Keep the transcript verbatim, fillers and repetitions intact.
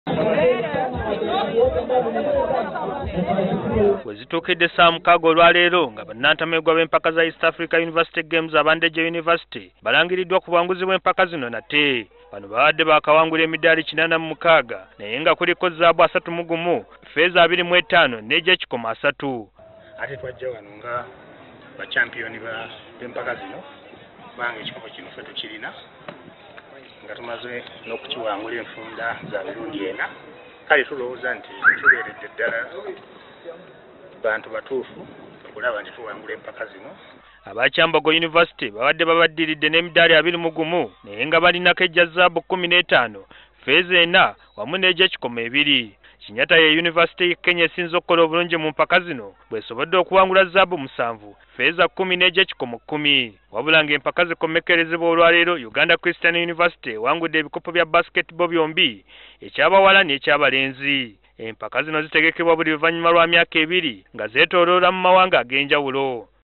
Wezituukidde saa mukaaga olwaleero nga bannantamegwa b'empaka za East Africa University Games Abandejje University balangiriddwa ku bwanguzi bw'empaka zino nate. Bano babadde baakawangula emidaali kinaana mu mukaaga naye nga kuliko zaabu asatu mu gumu, ffeeza abiri mu etaano n'egy'ekikomo asatu. Ate twajja wano nga bachampiyoni b'empaka zino kubanga ekikopo kino ffe tukirina nga tumaze n'okukiwangula enfunda za mirundi ena. Kale tulowooza nti tubeeredde ddala bantu batuufu okulaba nti tuwangula empaka zino. Abakyambogo University babadde babaddiridde n'emidaali abiri mu gumu naye nga balinako ejja zaabu kkumi n'etaano, ffeeza ena wamu n'egy'ekikomo ebiri. Kinyata ye University Kenya esinze okukola obulungi mu mpaka zino bw'esobodde okuwangula zaabu musanvu, ffeeza kkumi n'egy'ekikomo kkumi. Wabula ng'empaka zikomekkerezebwa olwaleero, Uganda Christian University ewangudde ebikopo bya basketball byombi, eky'abawala n'eky'abalenzi. Empaka zino zitegekebwa buli luvannyuma lwa myaka ebiri nga zeetooloola mu mawanga ag'enjawulo.